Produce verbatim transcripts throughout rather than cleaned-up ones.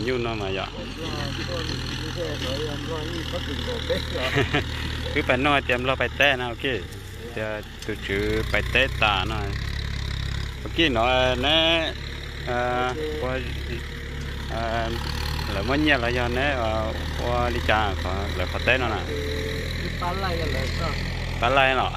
nhung nó mà vậy cứ phải nói tiệm lo phải té nào kia giờ tụi chữ phải té tà nó kia nó nè qua là mấy nhà là do nè qua đi chả là phải té nó nè bán lại nó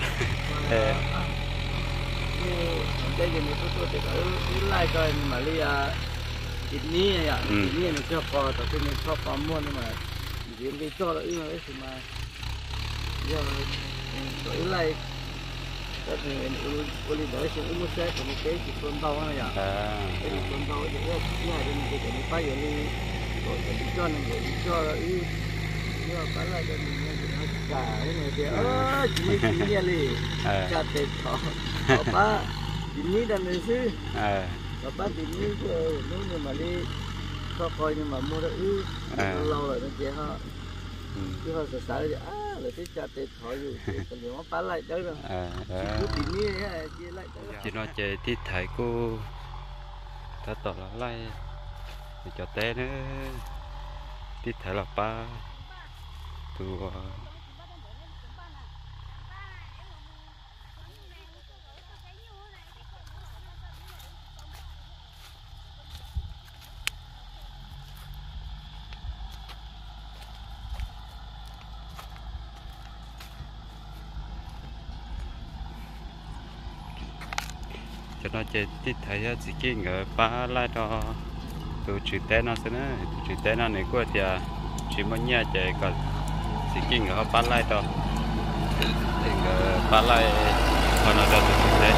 đây giờ mình tôi tôi tôi lại coi mà đi à ít ní à ít ní nó cho có tập cái mình cho có mua nhưng mà riêng cái cho là ít mà đấy mà giờ tôi lại tất nhiên mình tôi đi đợi xem mua xe của một cái chỉ con tàu này à cái con tàu thì cái nhà thì mình cái mình phải giờ đi rồi đi cho nên rồi cho là ít nhưng mà bán lại cho mình nó cả cái này thì ơ chỉ mấy cái gì chặt tết họ apa ini dan itu, apa ini tu, nu mà đi, có coi nhưng mà mua được ít, lâu rồi nó chỉ họ, chứ họ sợ sợ thì à là cái chặt tết họ rồi, còn nhiều nó bán lại tới rồi, chỉ ini đấy, chỉ lại tới. Chỉ nói chơi thì thấy cô, ta tỏ là lại, để cho té nữa, thì thấy là ba, tu cho nó chơi tít thấy chỉ kia ngờ ba lại đó từ chữ tên nó sẽ nữa chữ tên nó này của thì chỉ muốn nhà chơi còn chỉ kia ngờ ba lại đó thì ngờ ba lại còn nó được chữ tên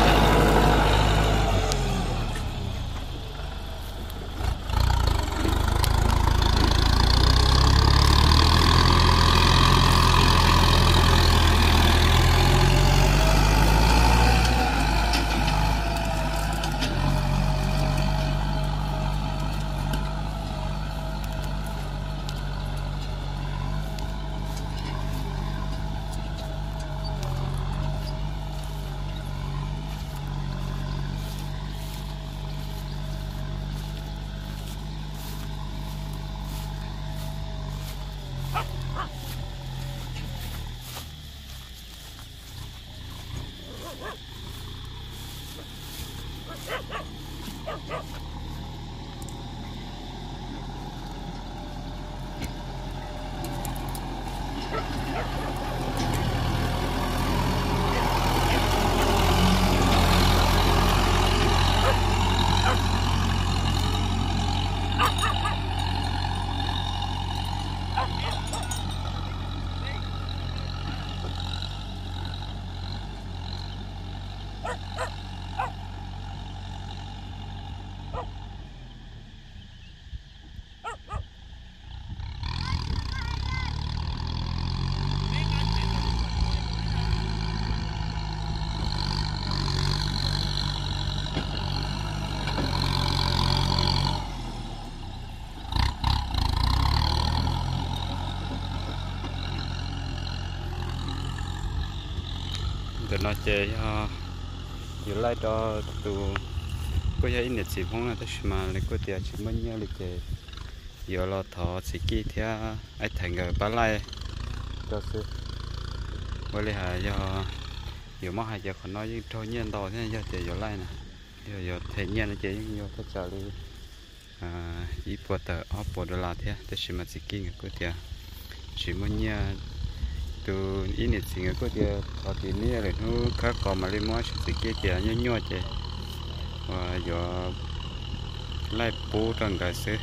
tụi nó chơi cho nhiều lại cho tụi có những nét gì phong là tất mà lấy có tiền chỉ mấy nhiêu lịch chơi giờ là thọ chỉ kia theo ai thành người bán lại cho sư với lại là do nhiều món hay giờ còn nói với thôi nhiên đồ thế giờ chơi giờ lại nè giờ giờ thể nhiên nó chơi nhiều tất cả đi à ít bữa tờ ốp bữa đô la thế tất mà chỉ kia người có tiền chỉ mấy nhiêu từ ít nhất gì có thể có thể này là nó khác còn mà lên mua chỉ cái tiền nhỏ nhỏ chứ và giờ lại bố trong cái xe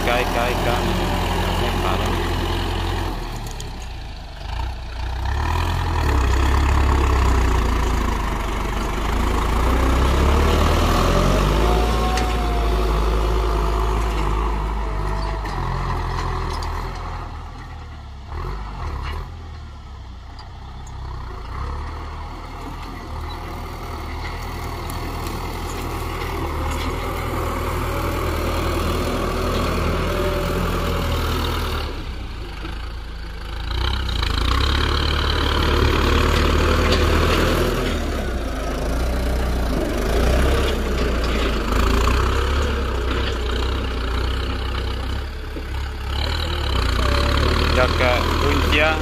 cái cái cái cái phá đó jaga kunci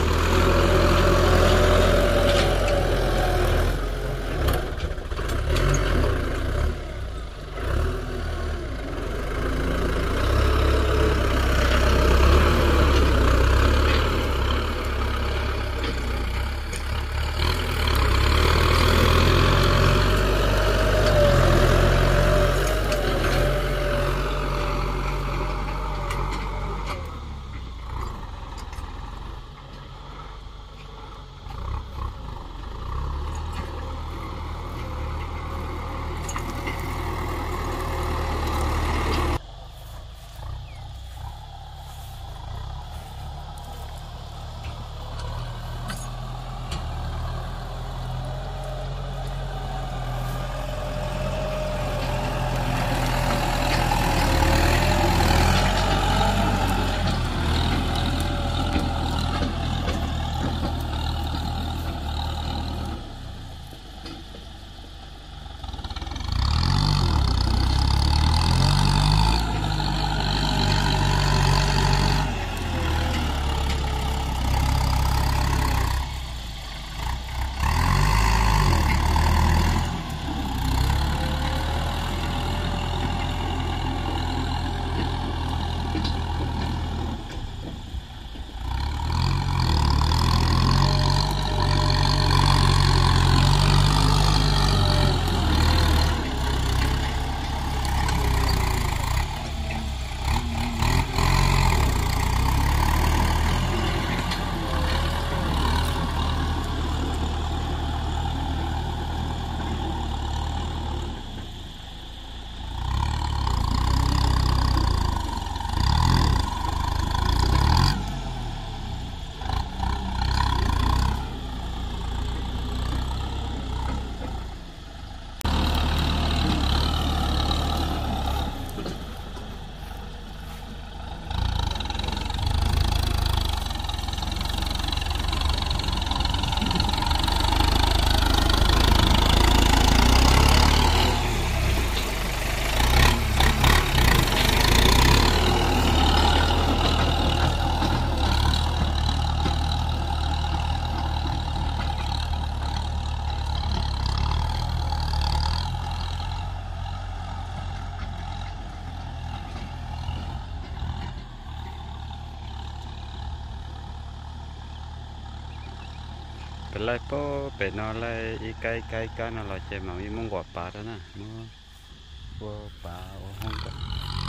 เป็นไรป้อเป็นอะไรอีไกลไกลกันอะไรเจมามีมึงกว่าป่าแล้วนะมึงว่าป่าห้องกัน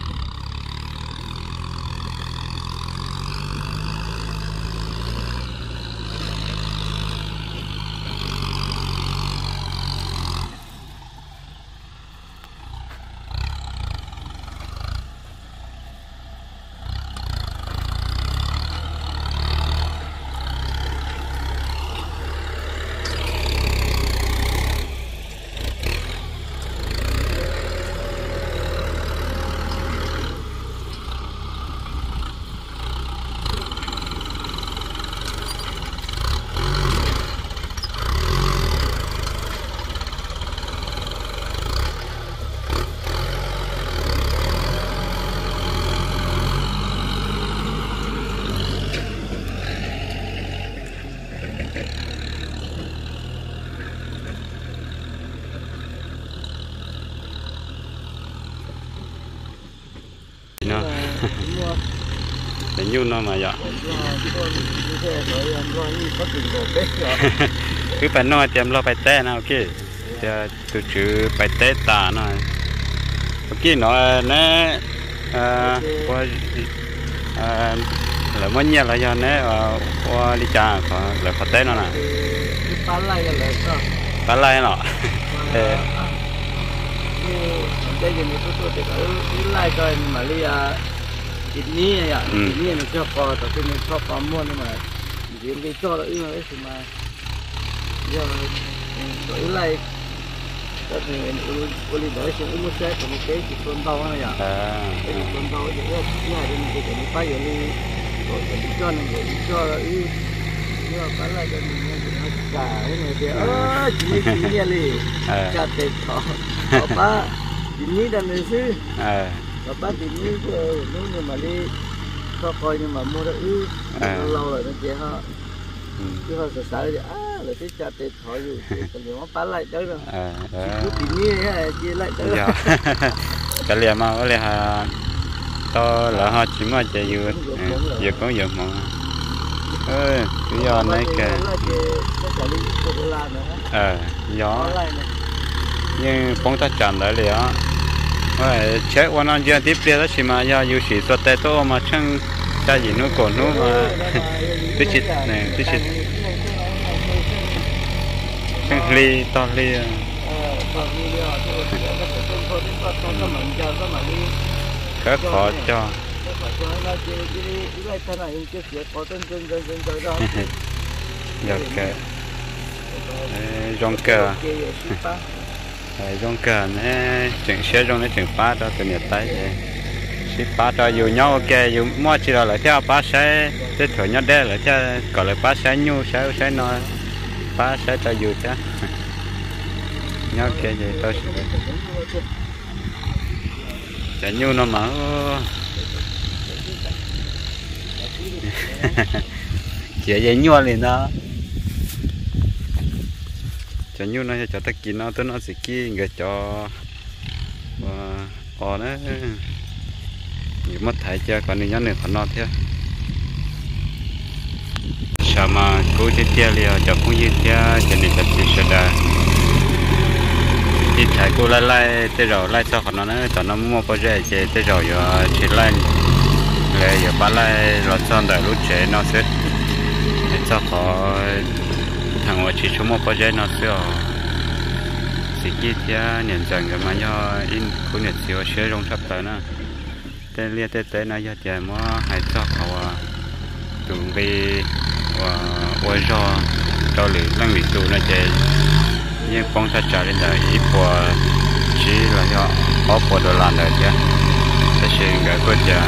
แต่ยุ่งน้อยมาอย่างคือไปน้อยเตรียมเราไปเต้นะโอเคจะตัวชื่อไปเต้ตาหน่อยโอเคเนาะเนี่ย à qua à là mấy nhà là do nè qua đi chợ là có té nó nè bán lại là sao bán lại nó đây giờ mình tôi tôi cái cái lại coi mà đi à ít ní à ít ní nó cho co tập cái mình cho co mua nhưng mà diễn cái cho là yêu ấy thì mà giờ rồi lại cái thì mình uli đợi xem uli sẽ có một cái chỉ con tàu này à cái con tàu thì cái này thì mình cái mình phải giờ đi rồi cái cho này rồi cho là yêu nhưng mà bán lại cho mình nó cả cái này thì ơ chỉ chỉ như này chặt tết thọ apa ini dan itu, apa ini ke, nu Mali, kau kau ni mamu dah, lau lah nanti ha, tu ha selesai ah, nanti cari thoi tu, kalau mau palai dah lah, itu ini ya, dia lai dah. Cái liam mà cái liam ha, to là họ chỉ mà chạy vừa, vừa có vừa mà, ơi, cái gió này kìa, ờ, gió. Nhưng phong ta chạm lại liền á, vậy chết qua nó giờ tiếp theo đó chỉ mà giờ yêu sĩ xuất tết to mà chẳng cha gì nó còn nó mà cái chít này cái chít chẳng ly to ly khá khó cho được cái rong cờ rong cờ này chừng xe rong này chừng phá cho từ nhiệt tay vậy xí phá cho dù nhau ok dù mua chỉ là lại theo phá xe thế thổi nhau đe lại theo còn lại phá xe nhu xe xe nói phá xe cho dù chứ nhau ok vậy tôi sẽ nhu nó mà chỉ vậy nhu liền đó cho nhu nó cho tất kỳ nó tới nó sẽ kia người cho và họ nó nhiều mất thải cho còn những nhắn này còn nó thế sao mà cố chết tia liền cho cũng như tia cho nên cho chị sẽ đã đi thải cô lại lại tới rồi lại cho còn nó nữa cho nó mua bao giờ chị tới rồi rồi chị lại lại giờ bắt lại rồi cho đợi lúc trẻ nó sẽ cho họ thằng ngoại chỉ số một bao giờ nó sẽ chỉ kia tia nhận rằng cái mà do in khu nhận siêu sẽ rong sắp tới nữa tê lia tê tê nó giờ trời mà hay cho họ tụi vì và quay cho cho lì năng lì tụ nó chơi nhưng phong sát trả lên đời ít của chỉ là do có của đồ làm đời chứแต่เชื่อก็ก็จะ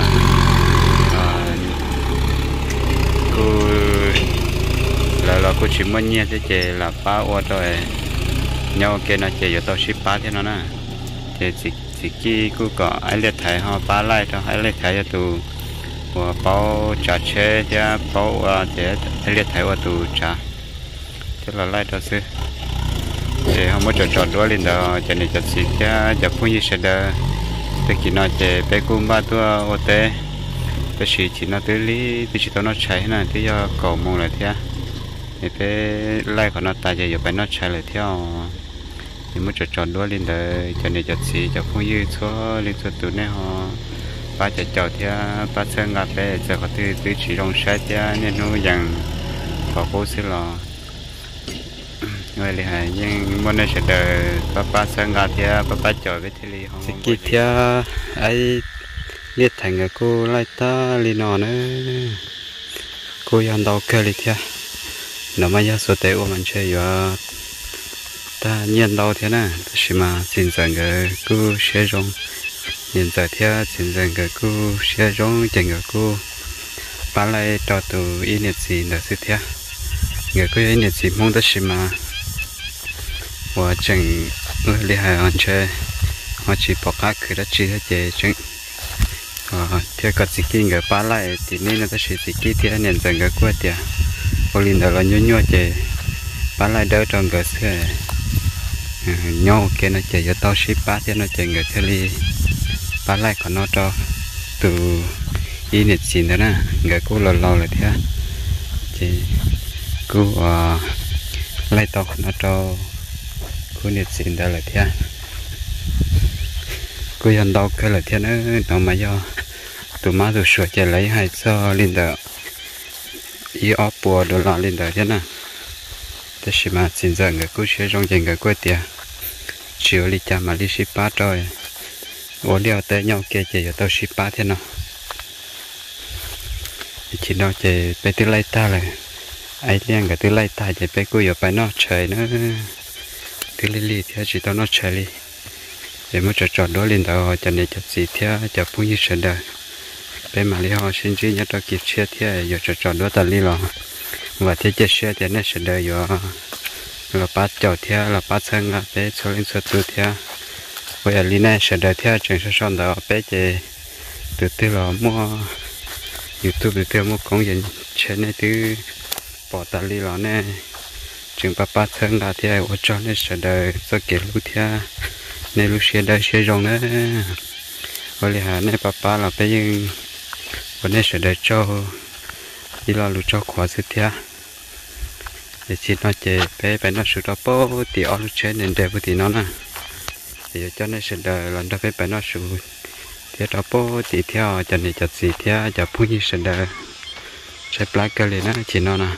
กูแล้วเราก็ชิมมันเนี่ยจะเจlàป้าว่าตัวnhau kia nó chơi ở tàu shipป้าthế nó nè thì chỉ chỉ khiกูก็ไอ้เลือดไทยhọป้าไล่choไอ้เลือดไทยจะตูว่าเป้าจ่าเช่จะเป้าว่าจะไอ้เลือดไทยว่าตูจ่าจะเราไล่ตัวซื้อthì họ mới chọn chọn đua lên đó cho nên cho xịt cho cho phun như sẽ đỡ để khi nó chơi bé cũng ba tua ô tê bé xịt chỉ nó tới lý thì chỉ tao nó cháy nè thì do cầu mông lại theo thì bé lại còn nó tài giờ bé nó cháy lại theo thì mới chọn chọn đua lên đó cho nên cho xịt cho phun như số lên số tụi này họ ba chọn chọn theo ba sơn ngà bé giờ có từ từ chỉ rong sát theo nên nó dần có cố xí lò người là hay nhưng muốn nói sẽ đợi papa sang gà thì papa chở với thế li không kịp thì ai liệt thành cái cô lại ta li nọ nữa cô yên đâu cơ li thì nó mà giờ số tiền của mình chơi rồi ta nhiên đâu thế nè chỉ mà xin rằng cái cô sẽ rong hiện giờ thì xin rằng cái cô sẽ rong chẳng cái cô bán lại cho tụ in nhiệt gì nữa thế thì người cô in nhiệt gì mong tới chỉ mà và chẳng người li hai anh chơi họ chỉ bỏ cá cứ đã chỉ hết chơi chẳng theo cái gì kia người bán lại thì nên là chỉ gì kia thì anh nhận rằng cái quét tiền có linh đó là nhua nhua chơi bán lại đỡ trong cái xe nhau kia nó chơi cho tao ship bán thì nó chơi người theo li bán lại còn nó cho từ ý nhiệt xin đó nè người cô lâu lâu là thế thì cô lại tao nó cho cô nhiệt xin đó là thế cô yên đâu cái là thiên nữa nó mà do tụi má tụi sửa chạy lấy hai cho lên đờ ý ốp bùa đồ lọ lên đờ thế nào thế chỉ mà xin giờ người cô sẽ trong chuyện người quê tiền chiều đi chả mà đi ship ba rồi ủa đeo tới nhau kia chỉ ở tao ship ba thế nào chỉ nó chỉ bé tư lấy ta rồi ai liên cái tư lấy ta chỉ bé cô ở bài nó chơi nữa tư lấy li thì chỉ tao nó chơi li để mới cho chọn đó lên đầu cho nên cho gì theo cho phun như sợi đời bé mà li họ xin chỉ nhớ cho kịp xe theo giờ cho chọn đó ta li rồi và thế chơi xe thì nó sợi đời giờ là bắt chọn theo là bắt sang là bé cho lên số tu theo bây giờ li này sợi đời theo trường số son đó bé chơi từ từ là mua YouTube từ từ mua công việc trên này từ bỏ ta li rồi nè trường bắt bắt sang là theo ở cho nên sợi đời cho kiểu lúc theo nên lúc xe đây xe rong nữa hồi là nên papa là bây giờ vấn đề sẽ để cho đi lo lúc cho khóa sự thia để chỉ nói chế bé bé nó sửa đó bố thì ở lúc trên nên để bố thì nó nè thì cho nên sẽ để lần đó bé bé nó sửa thì đó bố thì theo cho nên chặt gì theo cho phun như sẽ để sẽ black cái này nó chỉ nó nè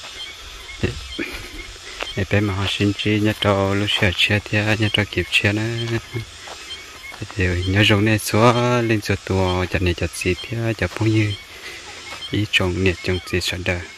để bé mà họ xin chi nhớ cho lúc xe xe thì nhớ cho kịp xe nữa thì nhớ dùng này xóa lên số tua cho nên chặt xịt thì cho phun như ý trồng nhiệt trồng gì sẵn đời